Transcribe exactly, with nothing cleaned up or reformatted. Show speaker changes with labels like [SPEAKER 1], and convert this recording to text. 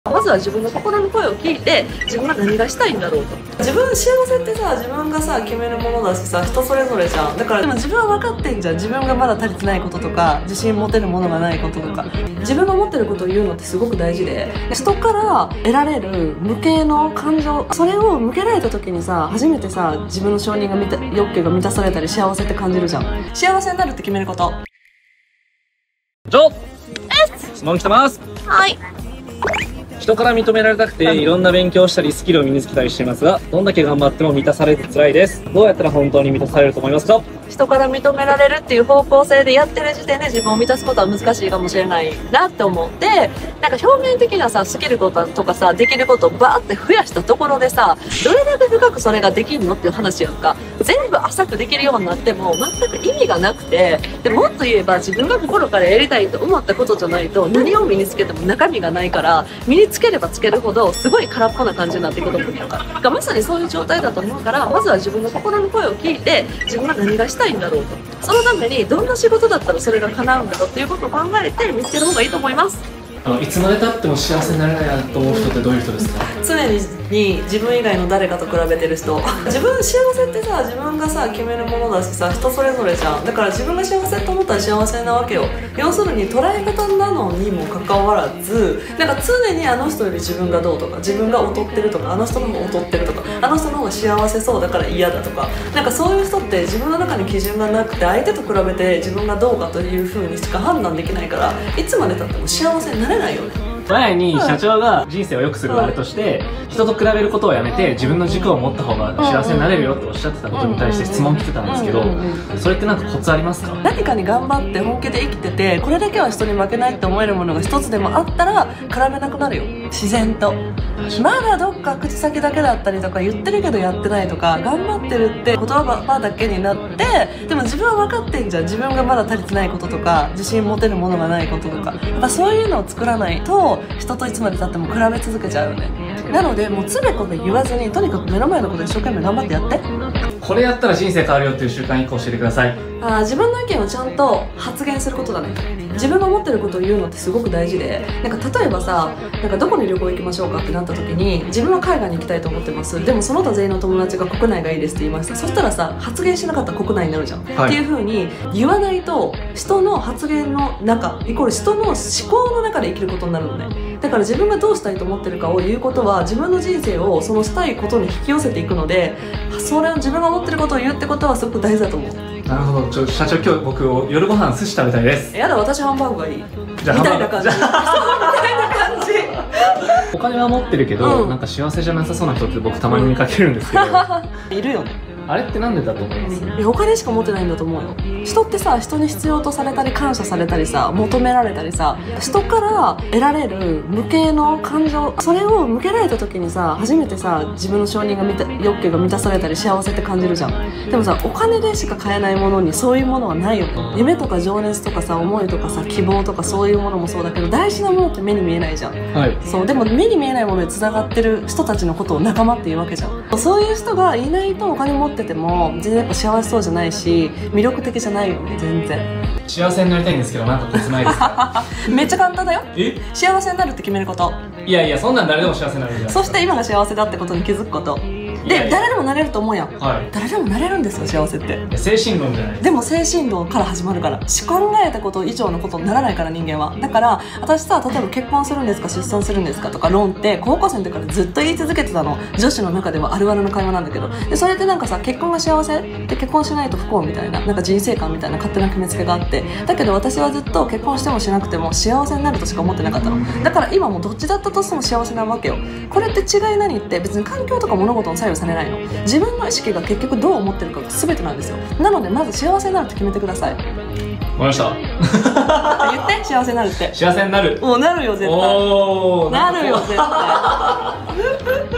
[SPEAKER 1] まずは自分の心の声を聞いて、自分が何がしたいんだろうと。自分幸せってさ、自分がさ決めるものだしさ、人それぞれじゃん。だからでも自分は分かってんじゃん。自分がまだ足りてないこととか、自信持てるものがないこととか、自分が持ってることを言うのってすごく大事で、人から得られる無形の感情、それを向けられた時にさ、初めてさ自分の承認が満た欲求が満たされたり幸せって感じるじゃん。幸せになるって決めること。
[SPEAKER 2] じゃ質問来てます。
[SPEAKER 1] はい。
[SPEAKER 2] 人から認められたくていろんな勉強をしたりスキルを身につけたりしていますが、どんだけ頑張っても満たされて辛いです。どうやったら本当に満たされると思いますか？
[SPEAKER 1] 人から認められるっていう方向性でやってる時点で自分を満たすことは難しいかもしれないなって思って、なんか表面的なさスキルとかさできることをバーって増やしたところでさ、どれだけ深くそれができるのっていう話やんか。全部浅くできるようになっても全く意味がなくて、でもっと言えば自分が心からやりたいと思ったことじゃないと何を身につけても中身がないから、身につければつけるほどすごい空っぽな感じになっていくと思うんやから、まさにそういう状態だと思うから、まずは自分の心の声を聞いて、自分が何がしたいんだろうと、そのためにどんな仕事だったらそれが叶うんだろうっていうことを考えて見つける方がいいと思います。
[SPEAKER 3] あのいつまでたっても幸せになれないなと思う人ってどういう人ですか？
[SPEAKER 1] 常に自分以外の誰かと比べてる人。自分幸せってさ、自分がさ決めるものだしさ、人それぞれじゃん。だから自分が幸せって思ったら幸せなわけよ。要するに捉え方なのにもかかわらず、なんか常にあの人より自分がどうとか、自分が劣ってるとか、あの人の方が劣ってるとか、あの人の方が幸せそうだから嫌だとか、なんかそういう人って自分の中に基準がなくて、相手と比べて自分がどうかという風にしか判断できないから、いつまでたっても幸せになれないよね。
[SPEAKER 3] 前に社長が人生を良くするあれとして人と比べることをやめて自分の軸を持った方が幸せになれるよっておっしゃってたことに対して質問来てたんですけど、それってなんかコツありますか？
[SPEAKER 1] 何かに頑張って本気で生きてて、これだけは人に負けないって思えるものが一つでもあったら比べなくなるよ、自然と。まだどっか口先だけだったりとか、言ってるけどやってないとか、頑張ってるって言葉だけになって、でも自分は分かってんじゃん。自分がまだ足りてないこととか、自信持てるものがないこととか、やっぱそういうのを作らないと人といつまでたっても比べ続けちゃうよね。なのでもうつべこべ言わずに、とにかく目の前のこと一生懸命頑張ってやって。
[SPEAKER 3] これやったら人生変わるよっていう習慣いっこ教えてください。
[SPEAKER 1] あ、自分の意見をちゃんと発言することだね。自分が持ってることを言うのってすごく大事で、なんか例えばさ、なんかどこに旅行行きましょうかってなった時に、自分は海外に行きたいと思ってます、でもその他全員の友達が国内がいいですって言いました。そしたらさ、発言しなかったら国内になるじゃん、はい、っていう風に言わないと、人の発言の中イコール人の思考の中で生きることになるのね。だから自分がどうしたいと思ってるかを言うことは、自分の人生をそのしたいことに引き寄せていくので、それを自分が持ってることを言うってことはすごく大事だと思う。
[SPEAKER 3] なるほど。ちょ社長、今日僕を夜ご飯寿司食べたいです。
[SPEAKER 1] やだ、私ハンバーグがいい。
[SPEAKER 3] じゃあ
[SPEAKER 1] みたいな感じ。みたいな感じ。
[SPEAKER 3] お金は持ってるけど、うん、なんか幸せじゃなさそうな人って僕たまに見かけるんですけど
[SPEAKER 1] いるよね。
[SPEAKER 3] あれってなんでだと思います？
[SPEAKER 1] お金しか持ってないんだと思うよ。人ってさ、人に必要とされたり感謝されたりさ、求められたりさ、人から得られる無形の感情、それを向けられた時にさ、初めてさ自分の承認が満た欲求が満たされたり幸せって感じるじゃん。でもさ、お金でしか買えないものにそういうものはないよ。夢とか情熱とかさ、思いとかさ、希望とかそういうものもそうだけど、大事なものって目に見えないじゃん、はい、そう。でも目に見えないものでつながってる人たちのことを仲間っていうわけじゃん。そういう人がいないとお金持ってても全然やっぱ幸せそうじゃないし、魅力的じゃないよね、全然。
[SPEAKER 3] 幸せになりたいんですけど、なんかコツないですか？
[SPEAKER 1] めっちゃ簡単だよ。
[SPEAKER 3] え？
[SPEAKER 1] 幸せになるって決めること。
[SPEAKER 3] いやいや、そんなん誰でも幸せになるんじゃないですか。
[SPEAKER 1] そして今が幸せだってことに気づくことで、誰でもなれると思うやん、はい、誰でもなれるんですよ、幸せって。
[SPEAKER 3] 精神論じゃないですか。
[SPEAKER 1] でも精神論から始まるから、考えたこと以上のことにならないから、人間は。だから私さ、例えば結婚するんですか出産するんですかとか論って高校生の時からずっと言い続けてたの。女子の中ではあるあるの会話なんだけど、でそれってなんかさ、結婚が幸せで結婚しないと不幸みたいな、なんか人生観みたいな勝手な決めつけがあって、だけど私はずっと結婚してもしなくても幸せになるとしか思ってなかったの。だから今もどっちだったとしても幸せなわけよ。これって違い何って、別に環境とか物事に左右されないの。自分の意識が結局どう思ってるかが全てなんですよ。なのでまず幸せになるって決めてください。
[SPEAKER 3] わかりました。
[SPEAKER 1] 言って、幸せになるって。
[SPEAKER 3] 幸せになる。
[SPEAKER 1] もうなるよ絶対。
[SPEAKER 3] おー、
[SPEAKER 1] なるよ絶対。